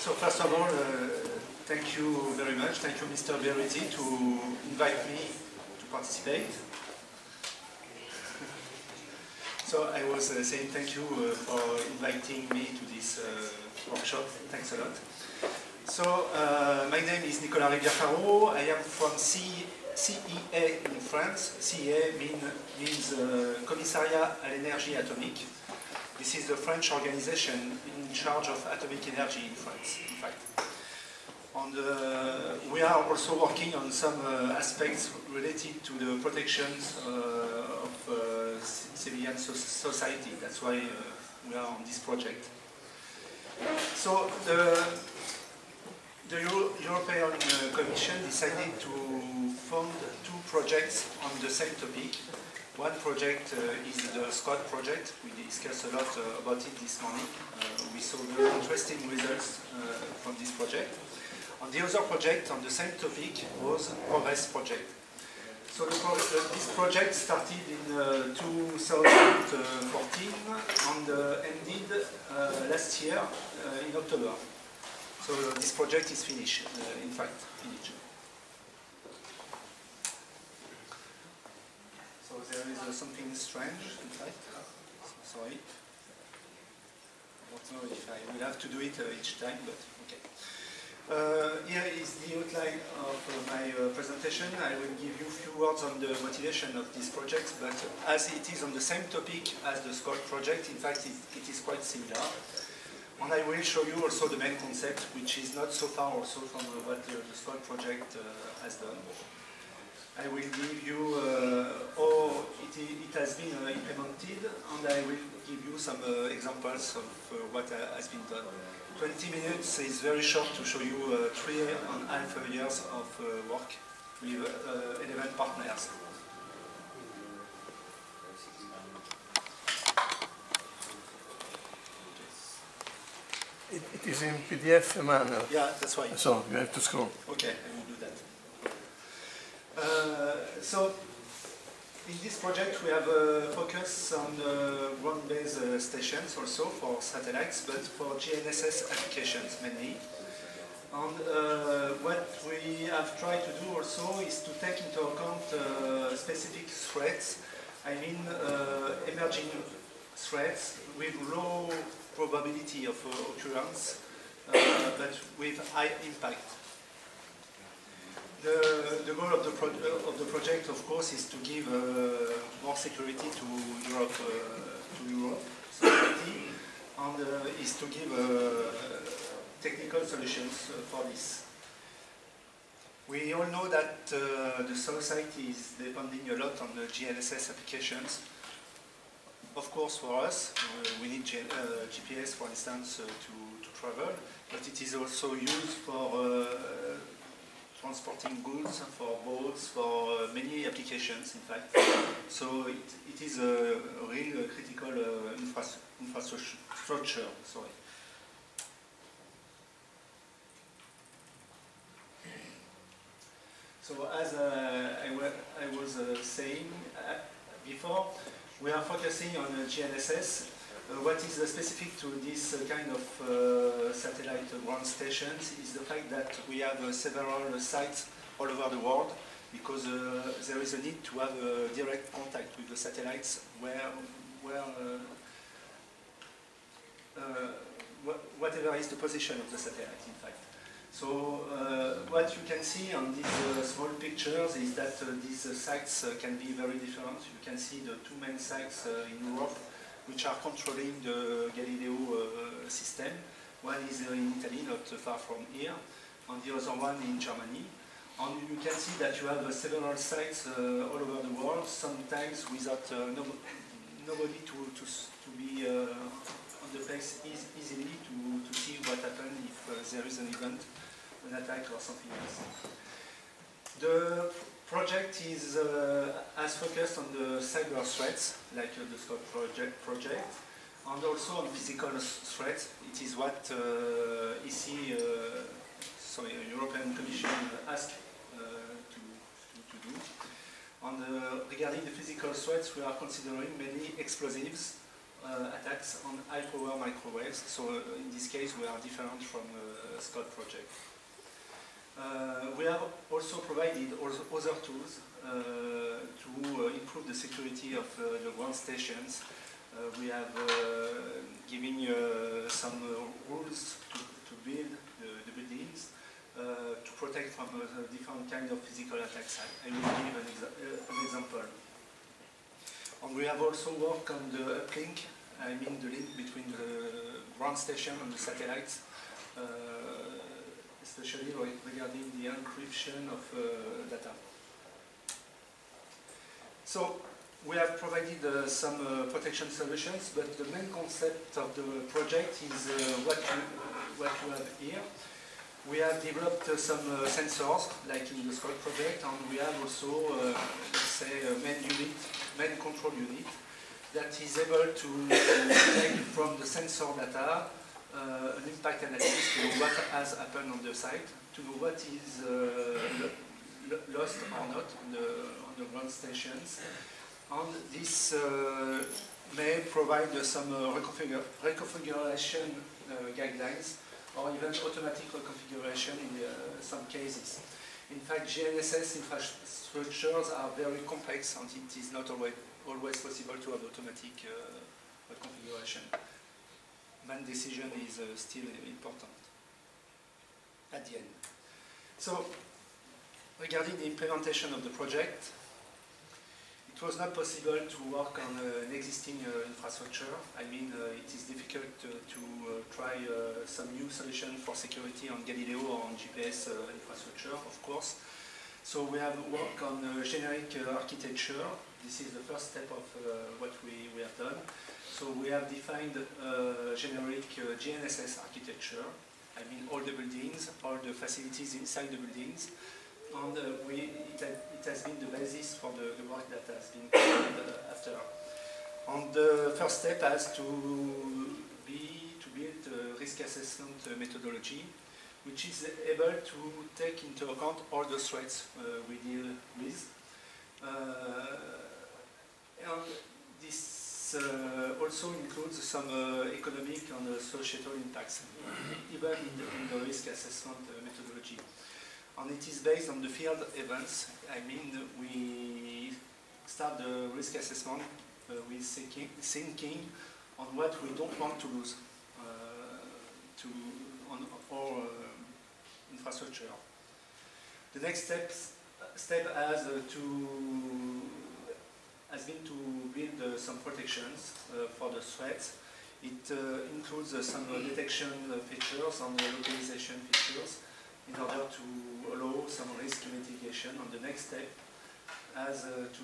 So first of all, thank you very much. Thank you, Mr. Berretti, to invite me to participate. So I was saying thank you for inviting me to this workshop. Thanks a lot. So my name is Nicolas Rivière-Faro. I am from CEA in France. CEA means Commissariat à l'énergie atomique. This is the French organization in charge of atomic energy in France, in fact. And we are also working on some aspects related to the protections of civilian society. That's why we are on this project. So the European Commission decided to fund two projects on the same topic. One project is the SCOT project. We discussed a lot about it this morning. We saw very interesting results from this project. And the other project on the same topic was PROGRESS project. So this project started in 2014 and ended last year in October. So this project is finished, in fact, finished. So there is something strange, in fact. Sorry. I don't know if I will have to do it each time, but okay. Here is the outline of my presentation. I will give you a few words on the motivation of this project, but as it is on the same topic as the SCOT project, in fact it is quite similar. And I will show you also the main concept, which is not so far also from what the SCOT project has done. I will give you how it has been implemented, and I will give you some examples of what has been done. 20 minutes is very short to show you 3.5 years of work with 11 partners. It is in PDF, Emmanuel. Yeah, that's why. So you have to scroll. Okay, I will do that. So in this project we have a focus on ground-based stations also for satellites, but for GNSS applications mainly. And what we have tried to do also is to take into account specific threats, I mean emerging threats with low probability of occurrence, but with high impact. The goal of the project, of course, is to give more security to Europe society, and is to give technical solutions for this. We all know that the society is depending a lot on the GNSS applications. Of course, for us, we need GPS, for instance, to travel, but it is also used for transporting goods, for boats, for many applications, in fact. So it is a real critical infrastructure. Sorry. So as I was saying before, we are focusing on GNSS. What is specific to this kind of satellite ground stations is the fact that we have several sites all over the world, because there is a need to have direct contact with the satellites whatever is the position of the satellite, in fact. So what you can see on these small pictures is that these sites can be very different. You can see the two main sites in Europe which are controlling the Galileo system. One is in Italy, not far from here, and the other one in Germany. And you can see that you have several sites all over the world, sometimes without nobody to be on the place easily to see what happens if there is an event, an attack or something else. The project is as focused on the cyber threats, like the SCOT project, and also on physical threats. It is what EC, European Commission asked to do. And regarding the physical threats, we are considering many explosives, attacks on high-power microwaves. So in this case, we are different from SCOT project. We have also provided other tools to improve the security of the ground stations. We have given some rules to build the buildings to protect from different kind of physical attacks. I will give an example. And we have also worked on the uplink, I mean the link between the ground station and the satellites, especially regarding the encryption of data. So we have provided some protection solutions, but the main concept of the project is what you have here. We have developed some sensors, like in the SCOT project, and we have also, let's say, a main control unit that is able to take from the sensor data an impact analysis to know what has happened on the site, to know what is lost or not on the ground stations. And this may provide some reconfiguration guidelines or even automatic reconfiguration in some cases. In fact, GNSS infrastructures are very complex and it is not always possible to have automatic reconfiguration. Man decision is still important at the end. So, regarding the implementation of the project, it was not possible to work on an existing infrastructure. I mean, it is difficult to try some new solution for security on Galileo or on GPS infrastructure, of course. So we have worked on generic architecture. This is the first step of what we have done. So we have defined generic GNSS architecture. I mean, all the buildings, all the facilities inside the buildings. And it has been the basis for the work that has been done after. And the first step has to be to build a risk assessment methodology, which is able to take into account all the threats we deal with. And this also includes some economic and societal impacts, even in the risk assessment methodology. And it is based on the field events. I mean, we start the risk assessment with thinking on what we don't want to lose on our infrastructure. The next step has been to build some protections for the threats. It includes some detection features and localization features, in order to allow some risk mitigation. And the next step has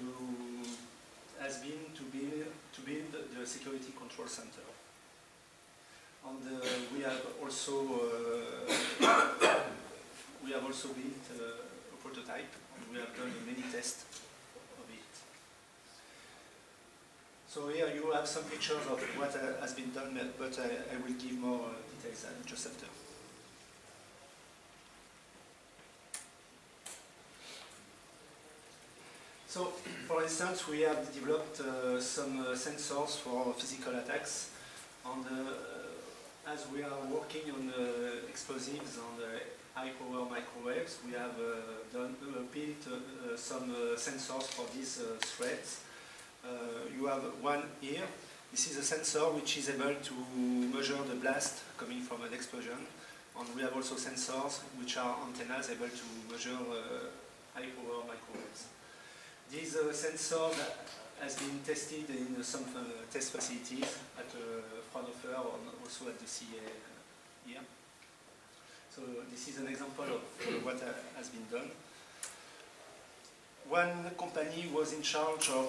been to build the security control center. And we have also built a prototype, and we have done many tests of it. So here you have some pictures of what has been done, but I will give more details just after. So, for instance, we have developed some sensors for physical attacks, and as we are working on explosives and high-power microwaves, we have built some sensors for these threats. You have one here. This is a sensor which is able to measure the blast coming from an explosion, and we have also sensors which are antennas able to measure high-power microwaves. This sensor has been tested in some test facilities at Fraunhofer and also at the CA here. So this is an example of what has been done. One company was in charge of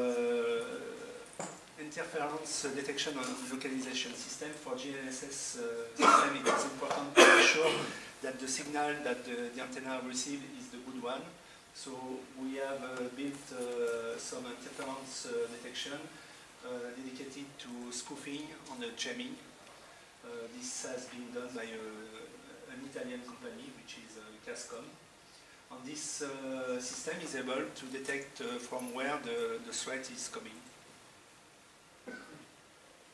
interference detection and localization system for GNSS system. It is important to be sure that the signal that the antenna receives is the good one. So we have built some interference detection dedicated to spoofing and jamming. This has been done by an Italian company, which is Cascom. And this system is able to detect from where the threat is coming.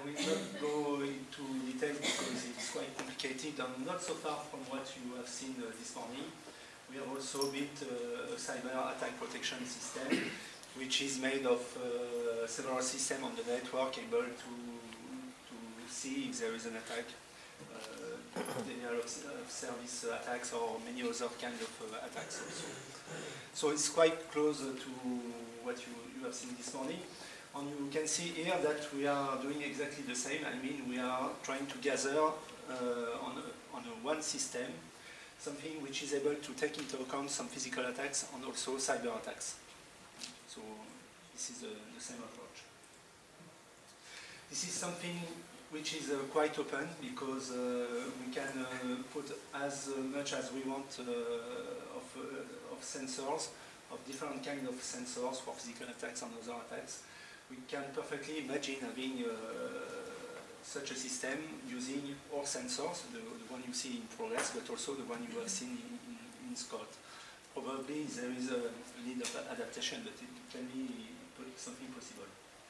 will not go into detail because it's quite complicated and not so far from what you have seen this morning. We have also built a cyber attack protection system, which is made of several systems on the network able to see if there is an attack, denial of service attacks or many other kinds of attacks also. So it's quite close to what you have seen this morning. And you can see here that we are doing exactly the same. I mean, we are trying to gather on one system something which is able to take into account some physical attacks and also cyber attacks. So this is the same approach. This is something which is quite open because we can put as much as we want of sensors, of different kinds of sensors for physical attacks and other attacks. We can perfectly imagine having such a system using all sensors, the one you see in progress, but also the one you have seen in Scott. Probably there is a need of adaptation, but it can be something possible.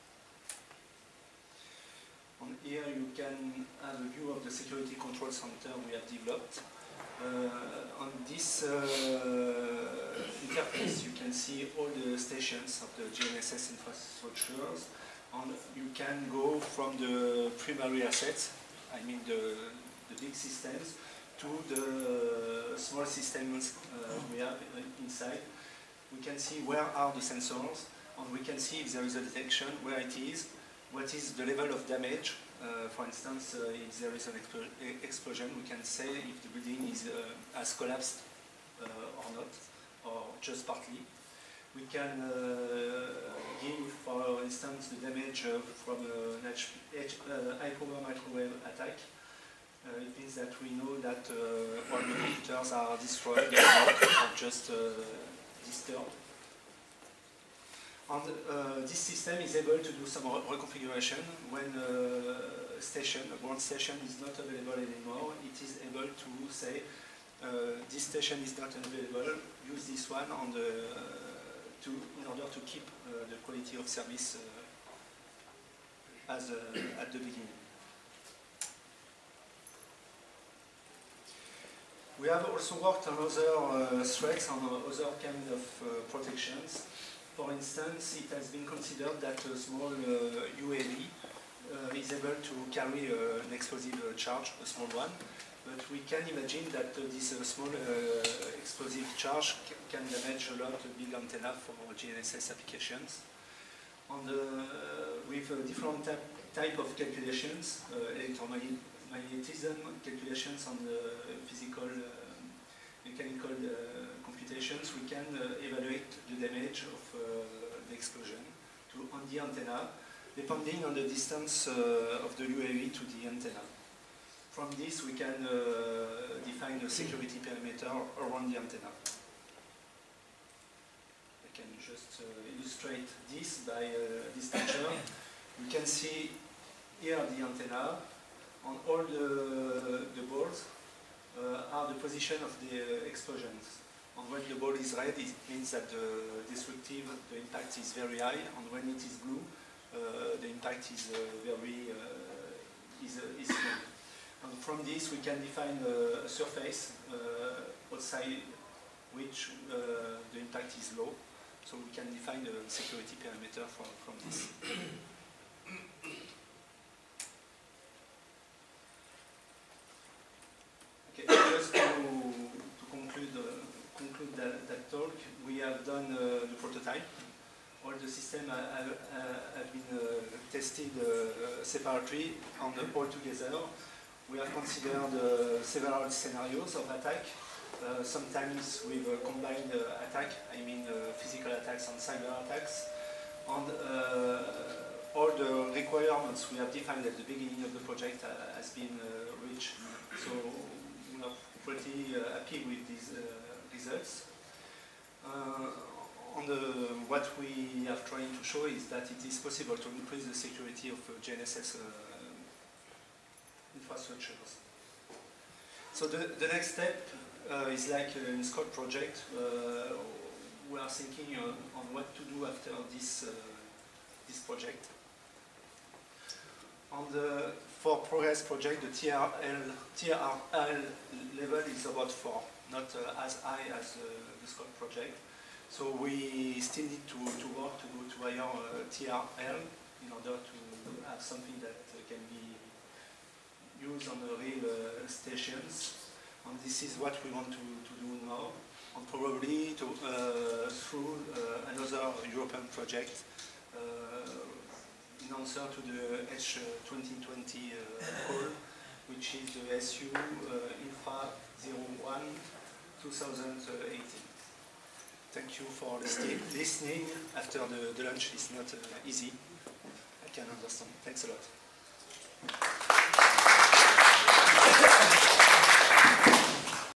And here you can have a view of the security control center we have developed. On this interface, you can see all the stations of the GNSS infrastructures, and you can go from the primary assets, I mean the big systems, to the small systems we have inside. We can see where are the sensors, and we can see if there is a detection, where it is, what is the level of damage. For instance, if there is an explosion, we can say if the building has collapsed or not, or just partly. We can give, for instance, the damage from a high-power microwave attack. It means that we know that all the computers are destroyed or just disturbed. And this system is able to do some reconfiguration when one station is not available anymore. It is able to say this station is not available, use this one on in order to keep the quality of service at the beginning. We have also worked on other threats and other kind of protections. For instance, it has been considered that a small UAV is able to carry an explosive charge, a small one, but we can imagine that this small explosive charge can damage a lot of big antenna for GNSS applications. And with different type of calculations, electromagnetism calculations and physical, mechanical computations, we can evaluate the damage of the explosion on the antenna, depending on the distance of the UAV to the antenna. From this, we can define a security perimeter around the antenna. I can just illustrate this by this picture. You can see here the antenna, and all the balls are the position of the explosions. And when the ball is red, it means that the impact is very high, and when it is blue, the impact is is low. And from this, we can define a surface outside which the impact is low. So we can define the security parameter from this. Okay, just to conclude that talk, we have done the prototype. All the systems have been tested separately and all together. We have considered several scenarios of attack, sometimes with a combined attack, I mean physical attacks and cyber attacks. And all the requirements we have defined at the beginning of the project has been reached. So we are pretty happy with these results. What we have tried to show is that it is possible to increase the security of GNSS infrastructures. So the next step is like in Scott project. We are thinking on what to do after this project. for Progress project, the TRL level is about 4, not as high as the Scope project. So we still need to work to go to higher TRL in order to have something that can be used on the real stations. And this is what we want to do now, and probably to, through another European project in answer to the H2020 call, which is the SU Infra 01 2018. Thank you for listening. After the lunch is not easy. I can understand. Thanks a lot.